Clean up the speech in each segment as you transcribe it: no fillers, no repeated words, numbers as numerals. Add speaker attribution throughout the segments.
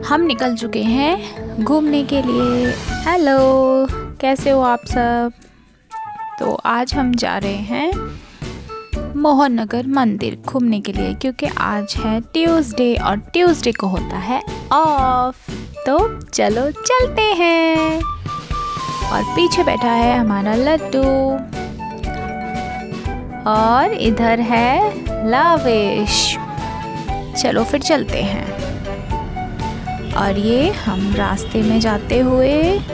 Speaker 1: हम निकल चुके हैं घूमने के लिए। हेलो, कैसे हो आप सब? तो आज हम जा रहे हैं मोहन नगर मंदिर घूमने के लिए, क्योंकि आज है ट्यूसडे और ट्यूसडे को होता है ऑफ। तो चलो चलते हैं। और पीछे बैठा है हमारा लड्डू और इधर है लावेश। चलो फिर चलते हैं। और ये हम रास्ते में जाते हुए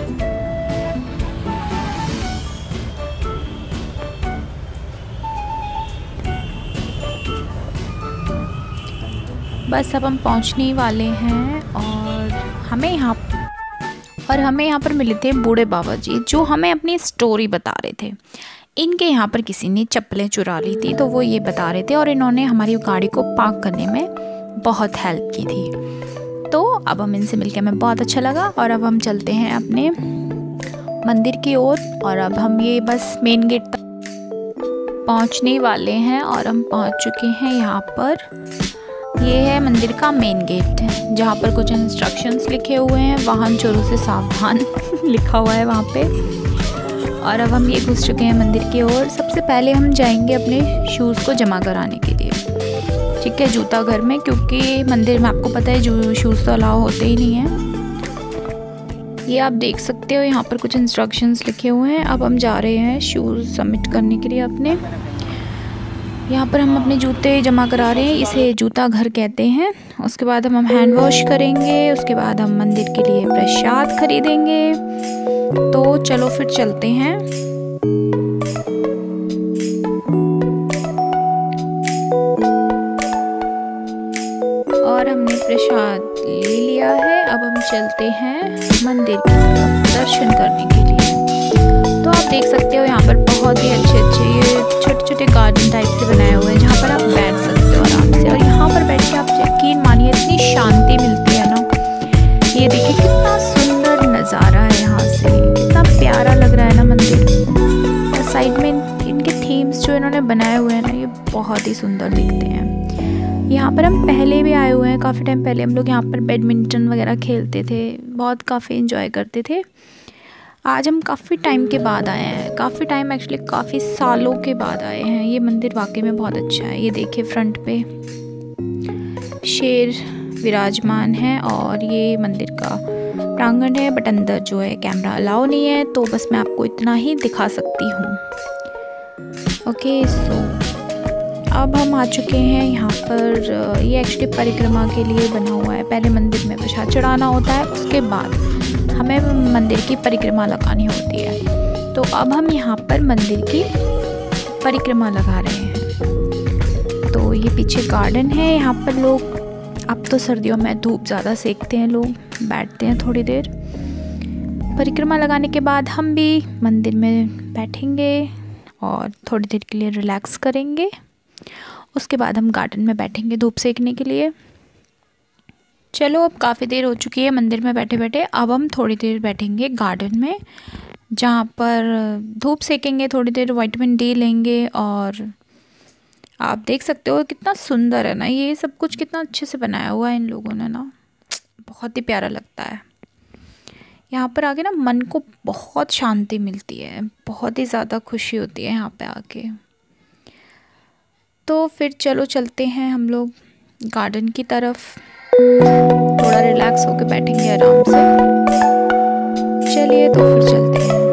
Speaker 1: बस अब हम पहुंचने वाले हैं। और हमें यहाँ पर मिले थे बूढ़े बाबा जी, जो हमें अपनी स्टोरी बता रहे थे। इनके यहाँ पर किसी ने चप्पलें चुरा ली थी, तो वो ये बता रहे थे और इन्होंने हमारी गाड़ी को पार्क करने में बहुत हेल्प की थी। तो अब हम इनसे मिलकर हमें बहुत अच्छा लगा और अब हम चलते हैं अपने मंदिर की ओर। और अब हम ये बस मेन गेट तक पहुँचने वाले हैं और हम पहुँच चुके हैं यहाँ पर। ये है मंदिर का मेन गेट, जहाँ पर कुछ इंस्ट्रक्शंस लिखे हुए हैं, वाहन चोरों से सावधान लिखा हुआ है वहाँ पे। और अब हम ये घुस चुके हैं मंदिर की ओर। सबसे पहले हम जाएंगे अपने शूज़ को जमा कराने के लिए, ठीक है, जूता घर में, क्योंकि मंदिर में आपको पता है जो शूज़ तो अलाउ होते ही नहीं हैं। ये आप देख सकते हो, यहाँ पर कुछ इंस्ट्रक्शंस लिखे हुए हैं। अब हम जा रहे हैं शूज़ सबमिट करने के लिए अपने। यहाँ पर हम अपने जूते जमा करा रहे हैं, इसे जूता घर कहते हैं। उसके बाद हम हैंड वॉश करेंगे, उसके बाद हम मंदिर के लिए प्रसाद खरीदेंगे। तो चलो फिर चलते हैं। और हमने प्रसाद ले लिया है। अब हम चलते हैं मंदिर की तरफ दर्शन करने के लिए। तो आप देख सकते हो यहाँ पर बहुत ही अच्छे ये छोटे छोटे गार्डन टाइप से बनाए हुए हैं, जहाँ पर आप बैठ सकते हो आराम से। और यहाँ पर बैठ के आप यकीन मानिए इतनी शांति मिलती है ना। ये देखिए कितना सुंदर नज़ारा है यहाँ से, कितना प्यारा लग रहा है ना मंदिर। और साइड में इनके थीम्स जो इन्होंने बनाए हुए हैं ना, ये बहुत ही सुंदर दिखते हैं। यहाँ पर हम पहले भी आए हुए हैं, काफ़ी टाइम पहले हम लोग यहाँ पर बैडमिंटन वगैरह खेलते थे, बहुत काफ़ी इंजॉय करते थे। आज हम काफ़ी टाइम के बाद आए हैं, काफ़ी टाइम एक्चुअली काफ़ी सालों के बाद आए हैं। ये मंदिर वाकई में बहुत अच्छा है। ये देखिए फ्रंट पे शेर विराजमान है और ये मंदिर का प्रांगण है, बट अंदर जो है कैमरा अलाउ नहीं है, तो बस मैं आपको इतना ही दिखा सकती हूँ। ओके, सो अब हम आ चुके हैं यहाँ पर। ये एक्चुअली परिक्रमा के लिए बना हुआ है। पहले मंदिर में प्रसाद चढ़ाना होता है, उसके बाद हमें मंदिर की परिक्रमा लगानी होती है। तो अब हम यहाँ पर मंदिर की परिक्रमा लगा रहे हैं। तो ये पीछे गार्डन है, यहाँ पर लोग, अब तो सर्दियों में धूप ज़्यादा सेकते हैं, लोग बैठते हैं थोड़ी देर। परिक्रमा लगाने के बाद हम भी मंदिर में बैठेंगे और थोड़ी देर के लिए रिलैक्स करेंगे। उसके बाद हम गार्डन में बैठेंगे धूप सेकने के लिए। चलो, अब काफ़ी देर हो चुकी है मंदिर में बैठे बैठे। अब हम थोड़ी देर बैठेंगे गार्डन में, जहाँ पर धूप सेकेंगे, थोड़ी देर विटामिन डी लेंगे। और आप देख सकते हो कितना सुंदर है ना, ये सब कुछ कितना अच्छे से बनाया हुआ है इन लोगों ने ना, बहुत ही प्यारा लगता है। यहाँ पर आके ना मन को बहुत शांति मिलती है, बहुत ही ज़्यादा खुशी होती है यहाँ पे आके। तो फिर चलो चलते हैं हम लोग गार्डन की तरफ, थोड़ा रिलैक्स होकर बैठेंगे आराम से। चलिए तो फिर चलते हैं।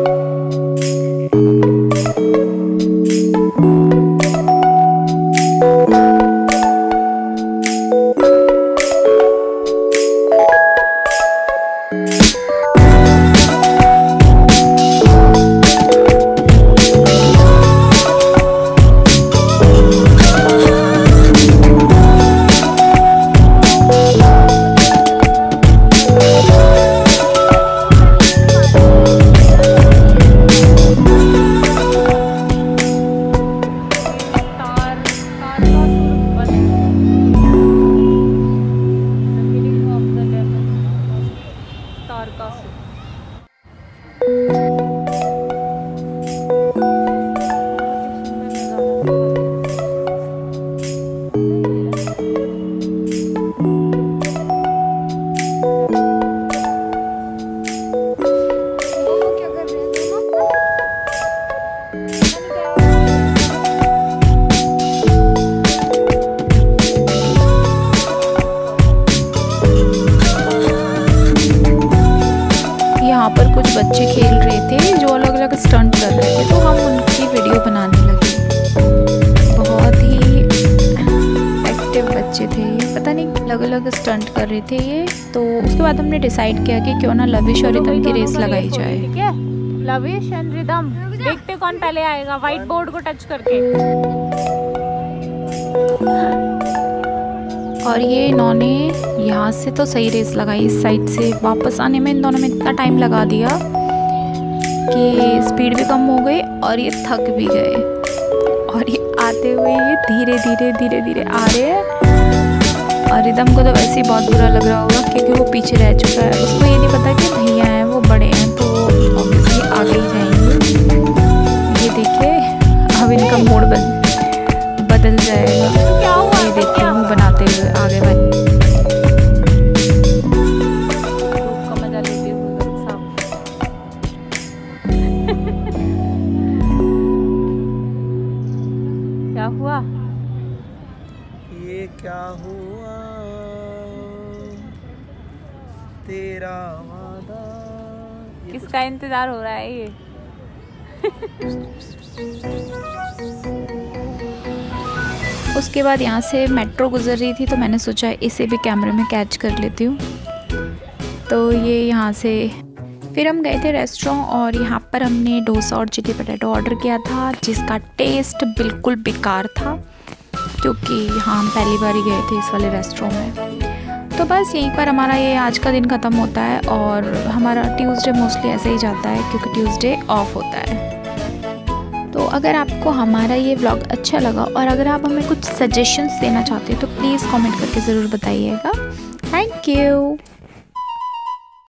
Speaker 1: बच्चे खेल रहे थे जो अलग अलग स्टंट कर रहे थे, तो हम उनकी वीडियो बनाने लगे। बहुत ही एक्टिव बच्चे थे, पता नहीं अलग अलग स्टंट कर रहे थे ये। तो उसके बाद हमने डिसाइड किया कि क्यों ना लविश और रिदम की रेस लगाई जाए।
Speaker 2: ठीक है, लविश एंड रिदम, देखते कौन पहले आएगा व्हाइट बोर्ड को टच करके।
Speaker 1: और ये इन्होंने यहाँ से तो सही रेस लगाई, इस साइड से वापस आने में इन दोनों में इतना टाइम लगा दिया कि स्पीड भी कम हो गई और ये थक भी गए। और ये आते हुए ये धीरे धीरे धीरे धीरे आ रहे हैं। और रिदम को तो वैसे ही बहुत बुरा लग रहा होगा क्योंकि वो पीछे रह चुका है। उसको ये नहीं पता कि भैया हैं वो बड़े हैं तो ऑब्वियसली आगे ही जाएंगे। ये देखिए अब इनका मोड़ बदल जाएगा।
Speaker 2: क्या हुआ?
Speaker 1: ये देखिए मुँह बनाते हुए आगे बढ़
Speaker 2: का मजा लेते हुए साहब। क्या हुआ?
Speaker 3: ये क्या हुआ तेरा वादा।
Speaker 2: किसका इंतजार हो रहा है ये?
Speaker 1: उसके बाद यहाँ से मेट्रो गुजर रही थी तो मैंने सोचा इसे भी कैमरे में कैच कर लेती हूँ। तो ये यहाँ से फिर हम गए थे रेस्टोरेंट और यहाँ पर हमने डोसा और चिली पटेटो ऑर्डर किया था, जिसका टेस्ट बिल्कुल बेकार था क्योंकि यहाँ हम पहली बार ही गए थे इस वाले रेस्टोरेंट में। तो बस यहीं पर हमारा ये आज का दिन ख़त्म होता है और हमारा ट्यूसडे मोस्टली ऐसे ही जाता है क्योंकि ट्यूसडे ऑफ होता है। तो अगर आपको हमारा ये व्लॉग अच्छा लगा और अगर आप हमें कुछ सजेशंस देना चाहते हो तो प्लीज़ कमेंट करके ज़रूर बताइएगा। Thank you.